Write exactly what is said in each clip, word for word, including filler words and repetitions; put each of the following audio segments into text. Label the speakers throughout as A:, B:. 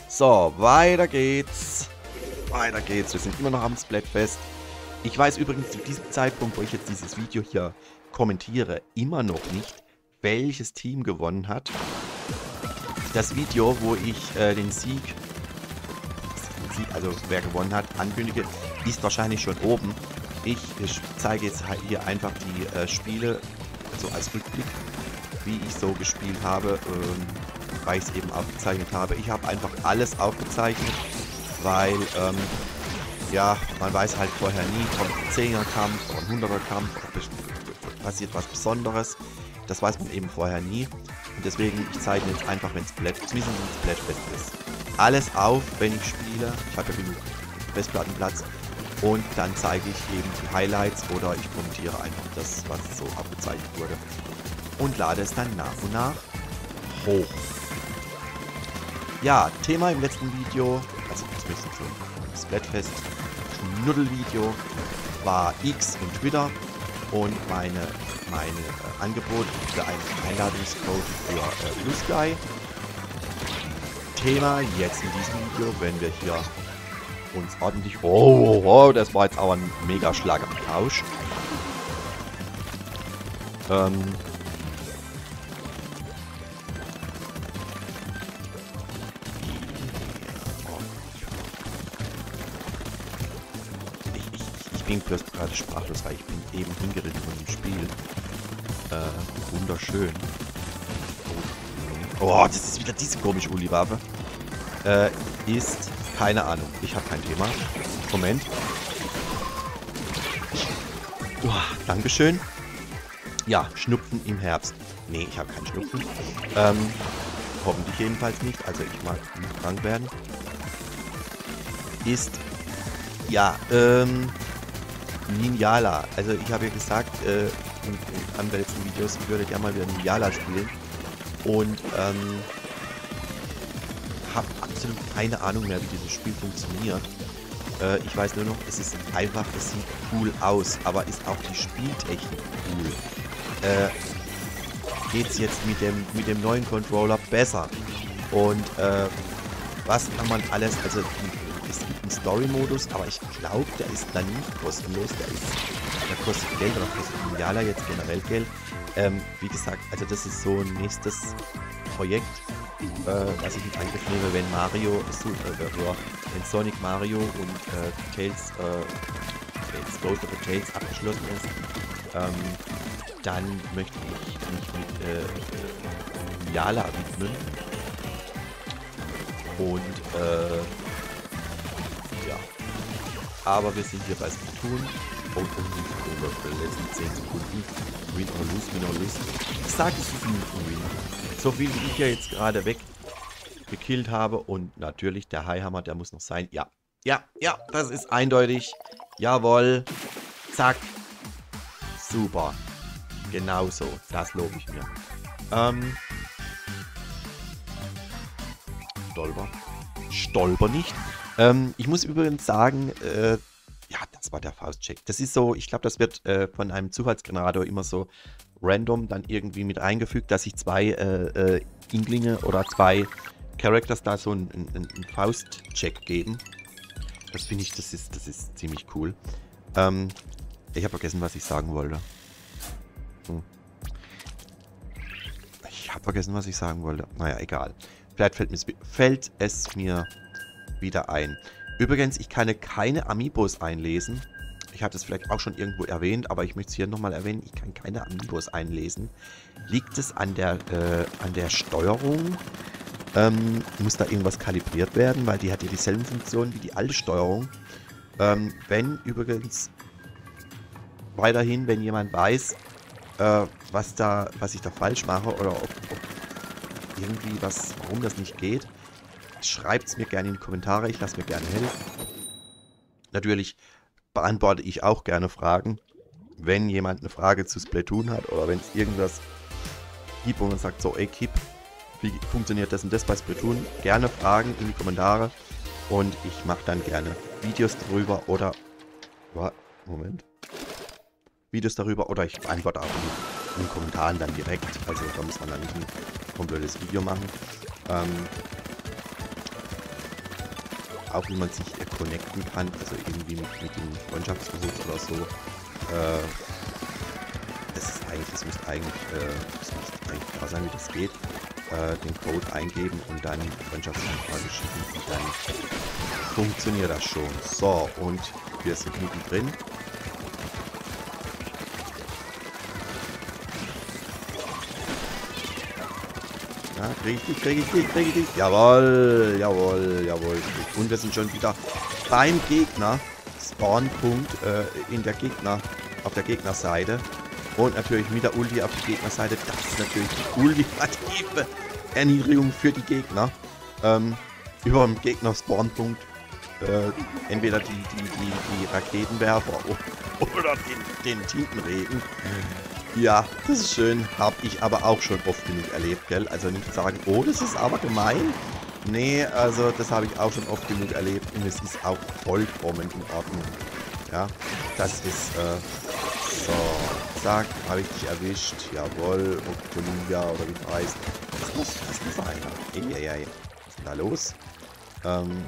A: So, weiter geht's. Weiter geht's. Wir sind immer noch am Splatfest. Ich weiß übrigens zu diesem Zeitpunkt, wo ich jetzt dieses Video hier kommentiere, immer noch nicht, welches Team gewonnen hat. Das Video, wo ich äh, den Sieg, also wer gewonnen hat, ankündige, ist wahrscheinlich schon oben. Ich, ich zeige jetzt hier einfach die äh, Spiele, also als Rückblick, wie ich so gespielt habe, ähm, weil ich es eben aufgezeichnet habe. Ich habe einfach alles aufgezeichnet, weil, ähm, ja, man weiß halt vorher nie, kommt ein Zehner-Kampf oder ein Hunderter-Kampf, passiert was Besonderes. Das weiß man eben vorher nie. Und deswegen, ich zeichne jetzt einfach, wenn es Splatfest ist, alles auf, wenn ich spiele. Ich habe ja genug Festplattenplatz. Und dann zeige ich eben die Highlights oder ich kommentiere einfach das, was so aufgezeichnet wurde. Und lade es dann nach und nach hoch. Ja, Thema im letzten Video, also zumindest so ein Splatfest Schnuddelvideo, war X und Twitter und meine, meine äh, Angebot für einen Einladungscode für äh, Blue Sky. Thema jetzt in diesem Video, wenn wir hier uns ordentlich... Oh, oh, oh, das war jetzt aber ein mega Schlag am Tausch. Ähm... Ich bin bloß gerade sprachlos, weil ich bin eben hingeritten von dem Spiel. Äh, wunderschön. Oh, das ist wieder diese komische Uli-Waffe. Äh, ist... Keine Ahnung, ich habe kein Thema. Moment. Oh, Dankeschön. Ja, Schnupfen im Herbst. Nee, ich habe keinen Schnupfen. Ähm, hoffentlich jedenfalls nicht. Also ich mag nicht krank werden. Ist... Ja, ähm... Ninjala. Also ich habe ja gesagt, äh, in, in einem der letzten Videos, ich würde ja mal wieder Ninjala spielen. Und, ähm... habe absolut keine Ahnung mehr, wie dieses Spiel funktioniert. Äh, ich weiß nur noch, es ist einfach, es sieht cool aus, aber ist auch die Spieltechnik cool. Äh, geht's jetzt mit dem, mit dem neuen Controller besser? Und äh, was kann man alles, also es gibt einen Story-Modus, aber ich glaube, der ist dann nicht kostenlos, der ist, der kostet Geld, oder kostet Ninjala jetzt generell Geld. Ähm, wie gesagt, also das ist so ein nächstes Projekt, äh, was ich in Angriff nehme, wenn Mario, äh, äh, wenn Sonic Mario und äh, Tails, äh, Tails, Ghost of the Tails abgeschlossen ist, ähm, dann möchte ich mich mit äh, Ninjala widmen. Und äh, ja, aber wir sind hier bei Splatoon. Oh, oh, für die letzten zehn Sekunden. Win or lose, win or lose. Ich sage, es ist ein Win. So viel wie ich ja jetzt gerade weggekillt habe. Und natürlich der Highhammer, der muss noch sein. Ja, ja, ja, das ist eindeutig. Jawohl. Zack. Super. Genauso. Das lobe ich mir. Ähm. Stolper. Stolper nicht. Ähm, ich muss übrigens sagen, äh, ja, das war der Faustcheck. Das ist so, ich glaube, das wird äh, von einem Zufallsgenerator immer so random dann irgendwie mit eingefügt, dass sich zwei äh, äh, Inklinge oder zwei Characters da so einen ein Faustcheck geben. Das finde ich, das ist, das ist ziemlich cool. Ähm, ich habe vergessen, was ich sagen wollte. Hm. Ich habe vergessen, was ich sagen wollte. Naja, egal. Vielleicht fällt, mir, fällt es mir wieder ein. Übrigens, ich kann keine Amiibos einlesen. Ich habe das vielleicht auch schon irgendwo erwähnt, aber ich möchte es hier nochmal erwähnen. Ich kann keine Amiibos einlesen. Liegt es an der, äh, an der Steuerung? Ähm, muss da irgendwas kalibriert werden? Weil die hat ja dieselben Funktionen wie die alte Steuerung. Ähm, wenn übrigens weiterhin, wenn jemand weiß, äh, was, da, was ich da falsch mache oder ob, ob irgendwie was, warum das nicht geht, schreibt es mir gerne in die Kommentare, ich lasse mir gerne helfen. Natürlich beantworte ich auch gerne Fragen, wenn jemand eine Frage zu Splatoon hat oder wenn es irgendwas gibt, wo man sagt, so, ey Kip, wie funktioniert das und das bei Splatoon? Gerne Fragen in die Kommentare und ich mache dann gerne Videos darüber oder, Moment, Videos darüber oder ich beantworte auch in, in den Kommentaren dann direkt, also da muss man dann nicht ein komplettes Video machen. Ähm, auch wie man sich äh, connecten kann, also irgendwie mit, mit dem Freundschaftsversuch oder so. Äh, das ist eigentlich, das müsste eigentlich, äh, das müsste eigentlich klar sein, wie das geht. Äh, den Code eingeben und dann Freundschaftsanfrage schicken und dann funktioniert das schon. So, und wir sind mittendrin. Ja, krieg ich dich, krieg ich dich, krieg ich dich. Jawohl, jawohl, jawohl. Und wir sind schon wieder beim Gegner. Spawnpunkt äh, in der Gegner, auf der Gegnerseite. Und natürlich mit der Ulti auf die Gegnerseite. Das ist natürlich die ultimative Erniedrigung für die Gegner. Ähm, über dem Gegner-Spawnpunkt. Äh, entweder die, die, die, die Raketenwerfer oder den, den Tintenregen. Ja, das ist schön. Habe ich aber auch schon oft genug erlebt, gell? Also nicht sagen, oh, das ist aber gemein. Nee, also das habe ich auch schon oft genug erlebt und es ist auch vollkommen in Ordnung. Ja, das ist, äh, so, zack, habe ich dich erwischt. Jawohl, Octolivia oder wie das heißt. Das muss, das muss einer. Ey, ey, ey. Was ist denn da los? Ähm,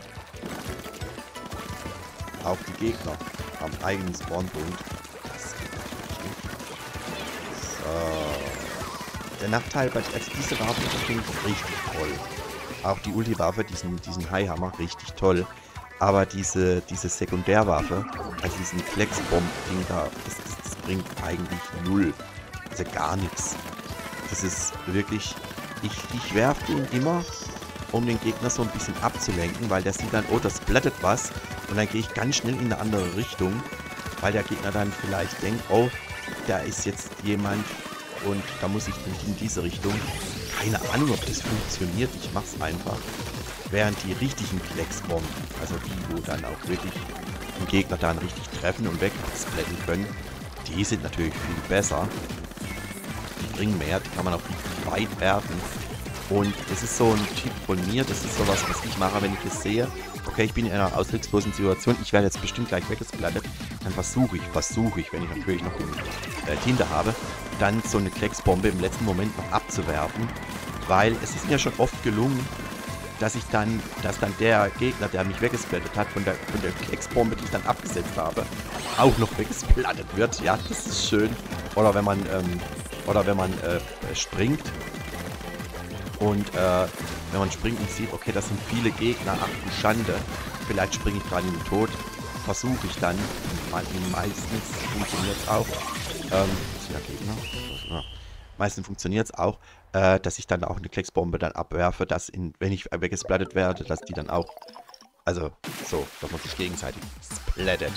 A: auch die Gegner haben eigenen Spawnpunkt. Das geht natürlich nicht. So. Der Nachteil bei also diese Waffe finde ich richtig toll. Auch die Ulti-Waffe, diesen, diesen Highhammer, richtig toll. Aber diese, diese Sekundärwaffe, also diesen Flexbomb-Ding da, das, das, das bringt eigentlich null. Also gar nichts. Das ist wirklich... Ich, ich werfe den immer, um den Gegner so ein bisschen abzulenken, weil der sieht dann, oh, das blättert was. Und dann gehe ich ganz schnell in eine andere Richtung, weil der Gegner dann vielleicht denkt, oh, da ist jetzt jemand und da muss ich in diese Richtung. Keine Ahnung, ob das funktioniert. Ich mache es einfach. Während die richtigen Flexbomben, also die, wo dann auch wirklich den Gegner dann richtig treffen und wegsplatten können, die sind natürlich viel besser. Die bringen mehr, die kann man auch richtig weit werfen. Und das ist so ein Tipp von mir, das ist sowas, was ich mache, wenn ich es sehe. Okay, ich bin in einer auswegslosen Situation, ich werde jetzt bestimmt gleich weggesplattet. Dann versuche ich, versuche ich, wenn ich natürlich noch eine äh, Tinte habe, dann so eine Klecksbombe im letzten Moment noch abzuwerfen. Weil es ist mir schon oft gelungen, dass ich dann, dass dann der Gegner, der mich weggesplattet hat, von der, von der Klecksbombe, die ich dann abgesetzt habe, auch noch weggesplattet wird. Ja, das ist schön. Oder wenn man, ähm, oder wenn man äh, springt. Und äh, wenn man springt und sieht, okay, das sind viele Gegner, ach du Schande, vielleicht springe ich gerade in den Tod, versuche ich dann, und meistens funktioniert es auch, ähm, sind ja Gegner, ja. Meistens funktioniert es auch, äh, dass ich dann auch eine Klecksbombe dann abwerfe, dass, in, wenn ich weggesplattet werde, dass die dann auch, also so, dass man sich gegenseitig splattet.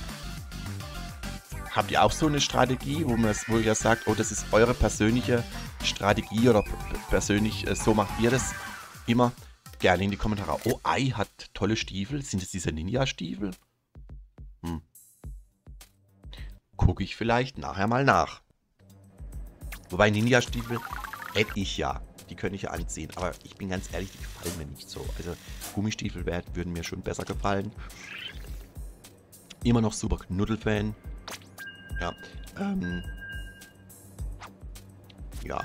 A: Habt ihr auch so eine Strategie, wo, wo ihr sagt, oh, das ist eure persönliche Strategie oder persönlich, äh, so macht ihr das immer? Gerne in die Kommentare. Oh, Ei hat tolle Stiefel. Sind es diese Ninja-Stiefel? Hm. Gucke ich vielleicht nachher mal nach. Wobei Ninja-Stiefel hätte ich ja. Die könnte ich ja anziehen. Aber ich bin ganz ehrlich, die gefallen mir nicht so. Also Gummistiefel wär, würden mir schon besser gefallen. Immer noch super Knuddel-Fan. Ja, ähm, ja.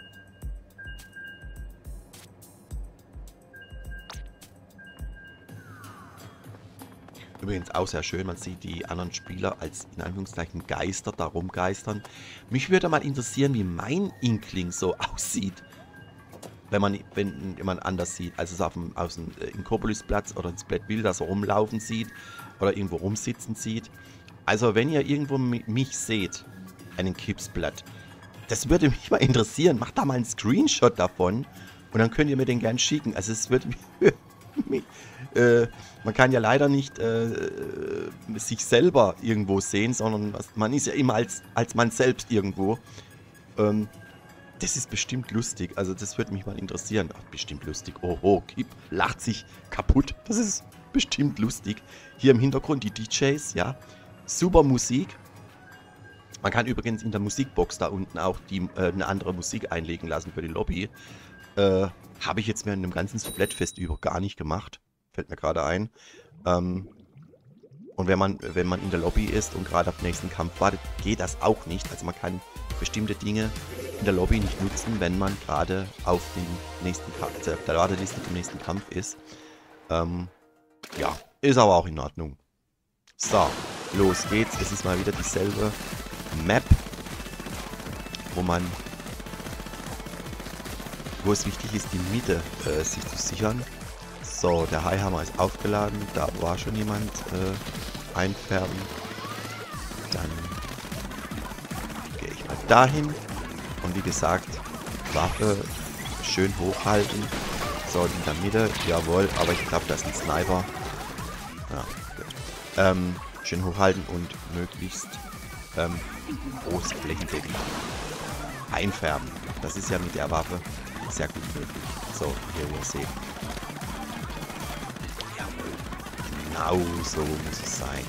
A: Übrigens auch sehr schön, man sieht die anderen Spieler als in Anführungszeichen Geister da rumgeistern. Mich würde mal interessieren, wie mein Inkling so aussieht, wenn man wenn jemand anders sieht, also so auf dem, auf dem Inkopolisplatz oder in Splatville, da so rumlaufen sieht oder irgendwo rumsitzen sieht. Also wenn ihr irgendwo mich seht, einen Kipsblatt, das würde mich mal interessieren. Macht da mal einen Screenshot davon und dann könnt ihr mir den gern schicken. Also es würde mich, äh, man kann ja leider nicht äh, sich selber irgendwo sehen, sondern man ist ja immer als, als man selbst irgendwo. Ähm, das ist bestimmt lustig. Also das würde mich mal interessieren. Ach, bestimmt lustig. Oh, oh, Kip lacht sich kaputt. Das ist bestimmt lustig. Hier im Hintergrund die D Js, ja. Super Musik. Man kann übrigens in der Musikbox da unten auch die, äh, eine andere Musik einlegen lassen für die Lobby. Äh, habe ich jetzt mir in dem ganzen Splatfest über gar nicht gemacht. Fällt mir gerade ein. Ähm, und wenn man, wenn man in der Lobby ist und gerade auf den nächsten Kampf wartet, geht das auch nicht. Also man kann bestimmte Dinge in der Lobby nicht nutzen, wenn man gerade auf den nächsten Kampf, also auf der Warteliste zum nächsten Kampf ist. Ähm, Ja, ist aber auch in Ordnung. So, los geht's. Es ist mal wieder dieselbe Map, wo man, wo es wichtig ist, die Mitte äh, sich zu sichern. So, der Highhammer ist aufgeladen. Da war schon jemand äh, einfärben. Dann gehe ich mal dahin. Und wie gesagt, Waffe schön hochhalten. So, in der Mitte, jawohl, aber ich glaube, das ist ein Sniper. Ja, gut. Ähm, schön hochhalten und möglichst ähm, groß flächendeckend einfärben. Das ist ja mit der Waffe sehr gut möglich. So, hier wir sehen. Jawohl. Genau so muss es sein.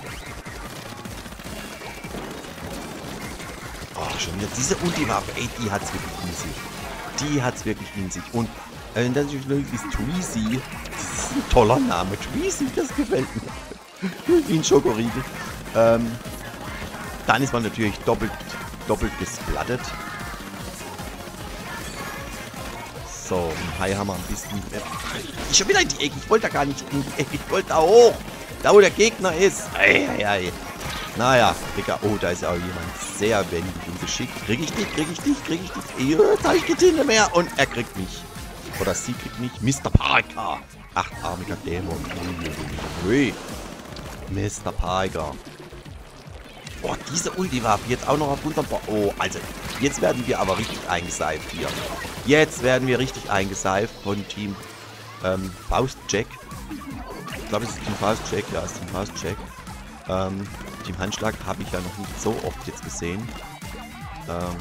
A: Oh, schon wieder diese Ulti-Waffe, ey, die hat's wirklich in sich. Die hat's wirklich in sich. Und äh, das ist Tweezy. Das ist ein toller Name. Tweezy, das gefällt mir. Wie ein Schokoriegel. Ähm, dann ist man natürlich doppelt, doppelt gesplattet. So, ein Highhammer ein bisschen. Ich schon wieder in die Ecke. Ich wollte da gar nicht in die Ecke. Ich wollte da hoch. Da, wo der Gegner ist. Ei, ei, ei. Naja, Digga. Oh, da ist ja auch jemand sehr wendig und geschickt. Krieg ich dich, krieg ich dich, krieg ich dich. Jetzt habe ich die Tinte mehr. Und er kriegt mich. Oder sie kriegt mich. Mister Parker. Achtarmiger Dämon. Ui. Mister Parker. Boah, diese Ulti-Waffe jetzt auch noch auf unserem... Bo oh, also, jetzt werden wir aber richtig eingeseift hier. Jetzt werden wir richtig eingeseift von Team ähm, Faustjack. Ich glaube, es ist Team Faustjack. Ja, es ist Team Faustjack. Ähm, Team Handschlag habe ich ja noch nicht so oft jetzt gesehen. Ähm,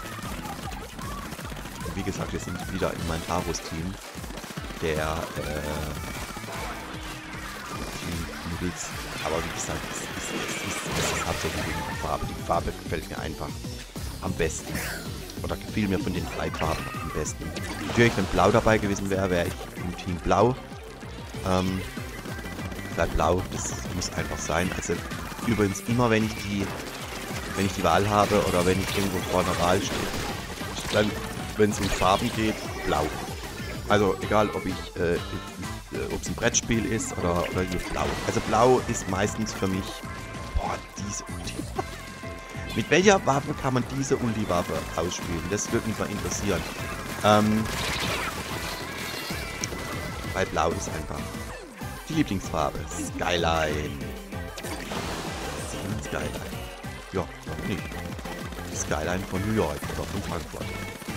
A: wie gesagt, wir sind wieder in meinem Taros-Team. Der, äh, Team Noodles. Aber wie gesagt, es ist, es ist, es ist hauptsächlich die Farbe. Die Farbe gefällt mir einfach am besten. Oder gefiel mir von den drei Farben am besten. Natürlich, wenn Blau dabei gewesen wäre, wäre ich im Team Blau. Ähm, weil Blau, das muss einfach sein. Also übrigens immer, wenn ich die, wenn ich die Wahl habe oder wenn ich irgendwo vor einer Wahl stehe, dann, wenn es um Farben geht, Blau. Also egal, ob ich, äh, ob es ein Brettspiel ist oder, oder hier Blau. Also Blau ist meistens für mich, boah, diese Ulti. Mit welcher Waffe kann man diese Ulti-Waffe ausspielen? Das würde mich mal interessieren. Ähm, weil Blau ist einfach die Lieblingsfarbe. Skyline. Skyline. Ja, warum nicht? Die Skyline von New York oder von Frankfurt.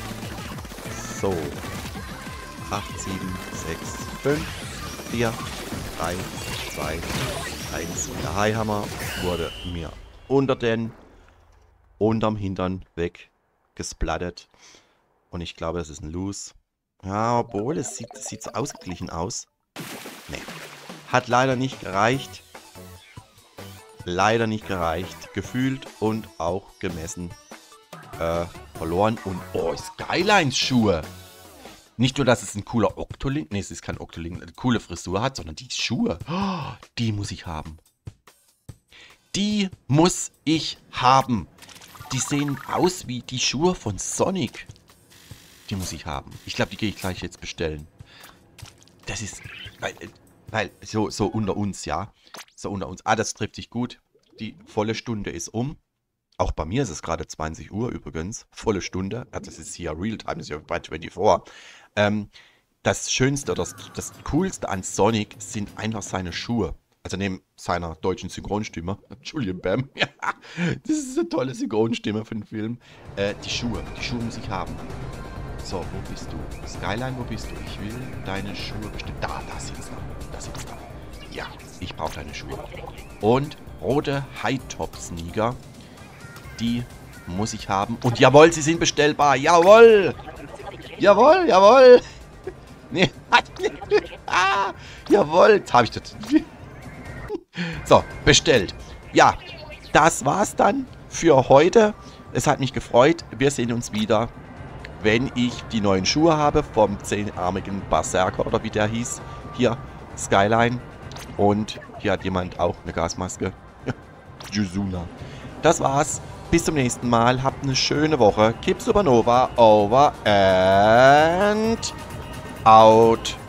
A: So. acht, sieben, sechs, fünf, vier, drei, zwei, eins. Der Highhammer wurde mir unter den, unterm Hintern weg gesplattet. Und ich glaube, das ist ein Lose. Ja, obwohl, es sieht, es sieht so ausgeglichen aus. Nee. Hat leider nicht gereicht. Leider nicht gereicht. Gefühlt und auch gemessen äh, verloren. Und oh, Skylines-Schuhe. Nicht nur, dass es ein cooler Octolink, nee, es ist kein Octolink, eine coole Frisur hat, sondern die Schuhe, oh, die muss ich haben. Die muss ich haben. Die sehen aus wie die Schuhe von Sonic. Die muss ich haben. Ich glaube, die gehe ich gleich jetzt bestellen. Das ist, weil, weil so, so unter uns, ja. So unter uns. Ah, das trifft sich gut. Die volle Stunde ist um. Auch bei mir ist es gerade zwanzig Uhr übrigens. Volle Stunde. Das ist hier Realtime, das ist ja bei vierundzwanzig. Ähm, das Schönste oder das, das Coolste an Sonic sind einfach seine Schuhe. Also neben seiner deutschen Synchronstimme. Julian Bam. Das ist eine tolle Synchronstimme für den Film. Äh, die Schuhe. Die Schuhe muss ich haben. So, wo bist du? Skyline, wo bist du? Ich will deine Schuhe bestimmt. Da, da sitzt er. Da sitzt er. Ja, ich brauche deine Schuhe. Und rote High-Top-Sneaker. Die muss ich haben. Und jawohl, sie sind bestellbar. Jawohl. Jawohl, jawohl. Nee. Ah, jawohl. Jetzt habe ich das. So, bestellt. Ja, das war's dann für heute. Es hat mich gefreut. Wir sehen uns wieder, wenn ich die neuen Schuhe habe vom zehnarmigen Berserker oder wie der hieß. Hier, Skyline. Und hier hat jemand auch eine Gasmaske. Yuzuna. Das war's. Bis zum nächsten Mal. Habt eine schöne Woche. Keep Supernova over and out.